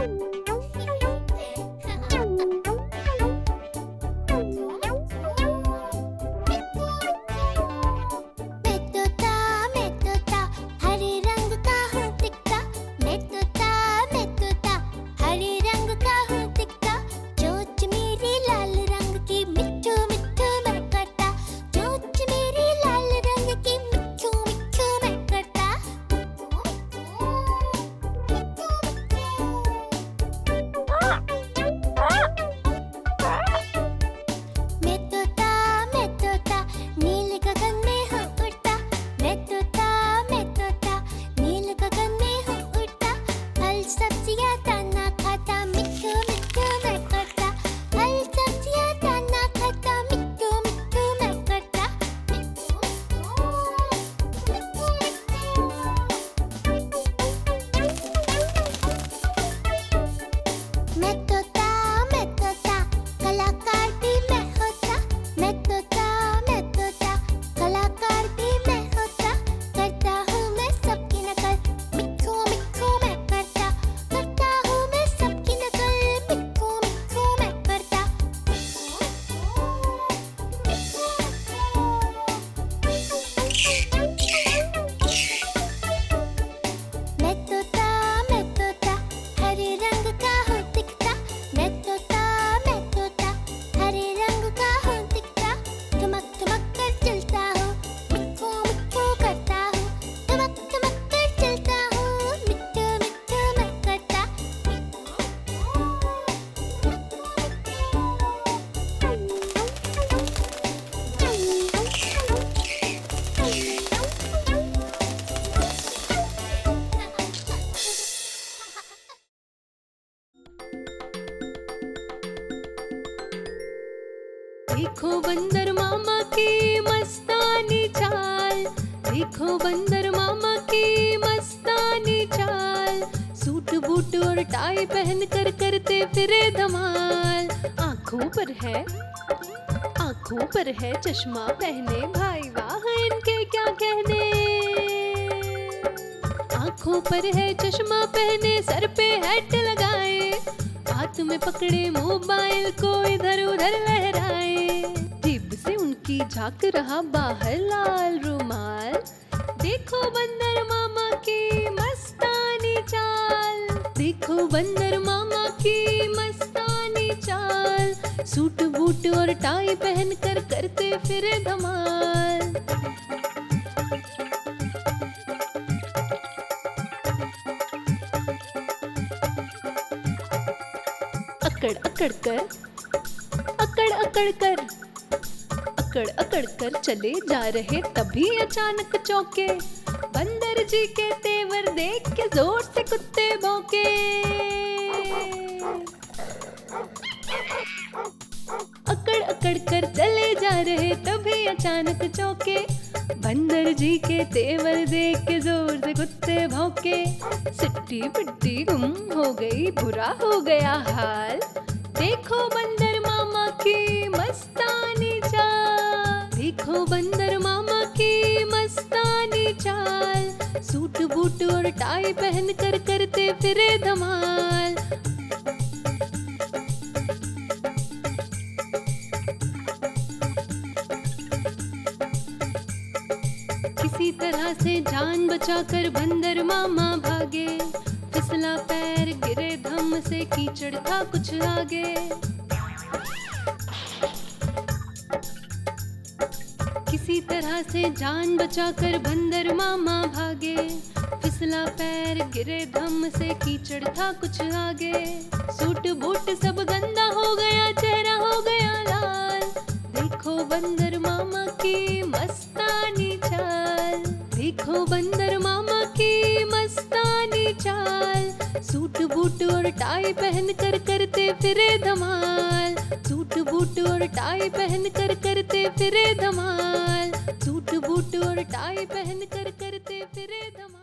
देखो बंदर मामा की मस्तानी चाल, देखो बंदर मामा की मस्तानी चाल, सूट बूट और टाई पहन कर करते फिरे धमाल। आँखों पर है चश्मा पहने, भाई वाह इनके क्या कहने। आँखों पर है चश्मा पहने, सर पे हैट लगाए, हाथ में पकड़े मोबाइल को इधर उधर लहराए। जेब से उनकी झांक रहा बाहर लाल रुमाल। देखो बंदर मामा की मस्तानी चाल, देखो बंदर मामा की मस्तानी चाल, सूट बूट और टाई पहन कर करते फिरे धमाल। अकड़ अकड़ कर चले जा रहे, तभी अचानक चौके। बंदर जी के तेवर देख के जोर से कुत्ते भौंके। अकड़ कर चले जा रहे, तभी अचानक चौके। बंदर जी के तेवर देख के जोर से कुत्ते भौंके। सिट्टी पिट्टी गुम हो गई, बुरा हो गया हाल। देखो बंदर मामा की मस्तानी चाल, देखो बंदर मामा की मस्तानी चाल, सूट बूट और टाई पहन कर करते फिरे धमाल। किसी तरह से जान बचाकर बंदर मामा भागे, फिसला पैर गिरे धम से, कीचड़ था कुछ आगे। किसी तरह से जान बचाकर बंदर मामा भागे, फिसला पैर गिरे धम से, कीचड़ था कुछ आगे। सूट बूट सब गंदा हो गया, चेहरा हो गया लाल। देखो बंदर मामा की मस्तानी चाल, देखो बंदर मामा की मस्तानी चाल, सूट बूट और टाई पहन कर करते फिरे धमाल। सूट बूट और टाई पहन कर करते फिरे धमाल। सूट बूट और टाई पहन कर करते फिरे धमाल।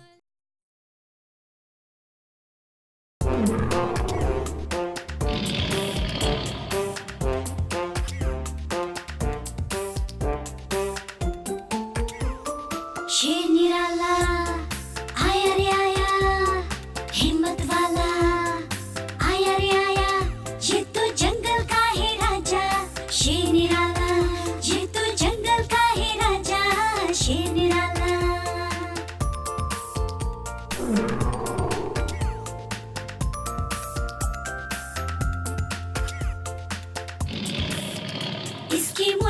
शेर निराला आया रे आया, हिम्मत वाला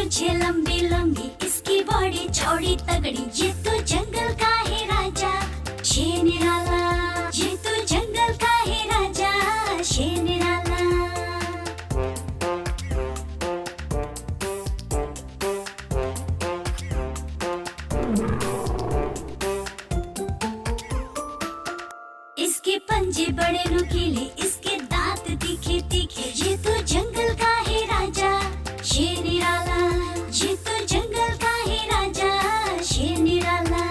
पूंछे लंबी लंबी, इसकी बॉडी चौड़ी तगड़ी, ये तो जंगल का है राजा शेर निराला, ये तो जंगल का है राजा शेर निराला। इसके पंजे बड़े नुकीले, इसके दांत तीखे तीखे, ये तो जंगल का है राजा शेर निराला, ये तो जंगल का है राजा शेर निराला।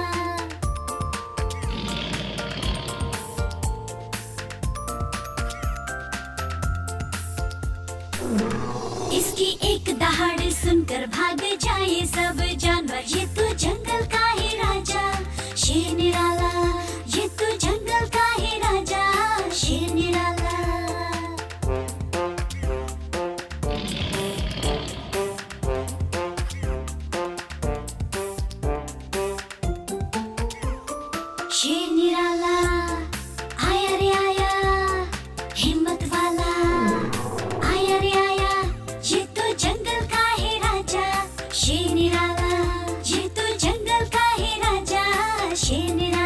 इसकी एक दहाड़ सुनकर भाग जाए सब जानवर, ये तो जंगल का है राजा शेर निराला, ये तो जंगल का है राजा शेर निराला। शेर निराला आया रे आया, हिम्मत वाला आया रे आया, ये तो जंगल का है राजा शेर निराला, ये तो जंगल का है राजा शेर निराला।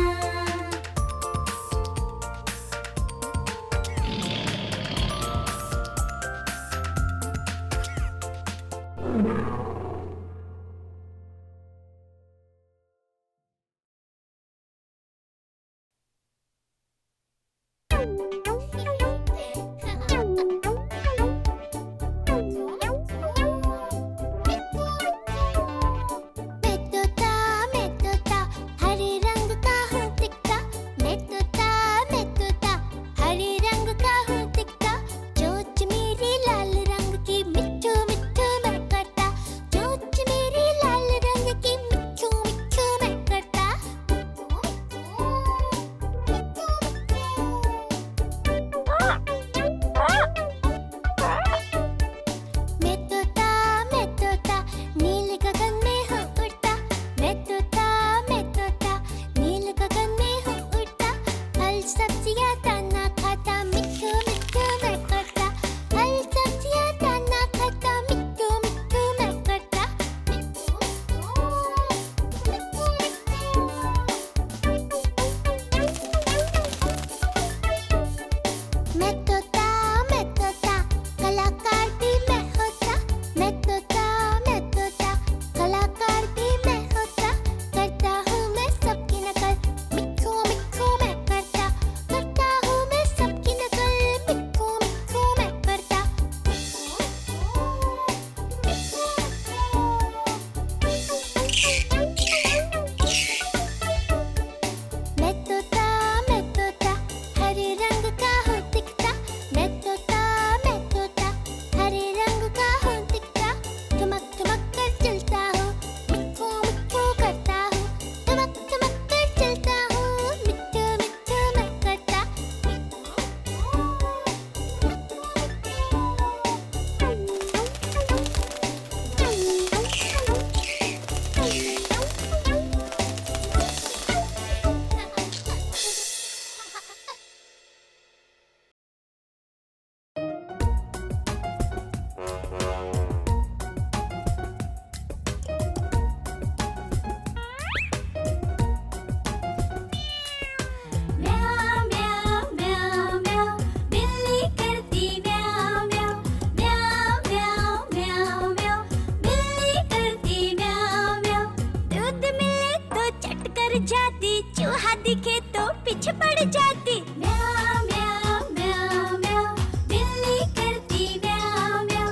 दिखे तो पीछे पड़ जाती। म्याऊ म्याऊ म्याऊ म्याऊ बिल्ली करती म्याऊ म्याऊ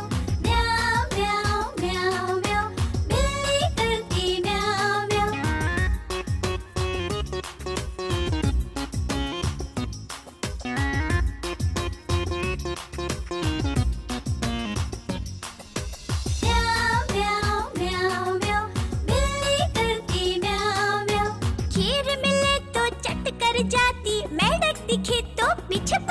म्याऊ म्याऊ म्याऊ म्याऊ बिल्ली करती म्याऊ म्याऊ। म्याऊ म्याऊ म्याऊ म्याऊ बिल्ली करती म्याऊ म्याऊ। खीर मिले तो चट कर जाती, मेंढक दिखे तो पीछे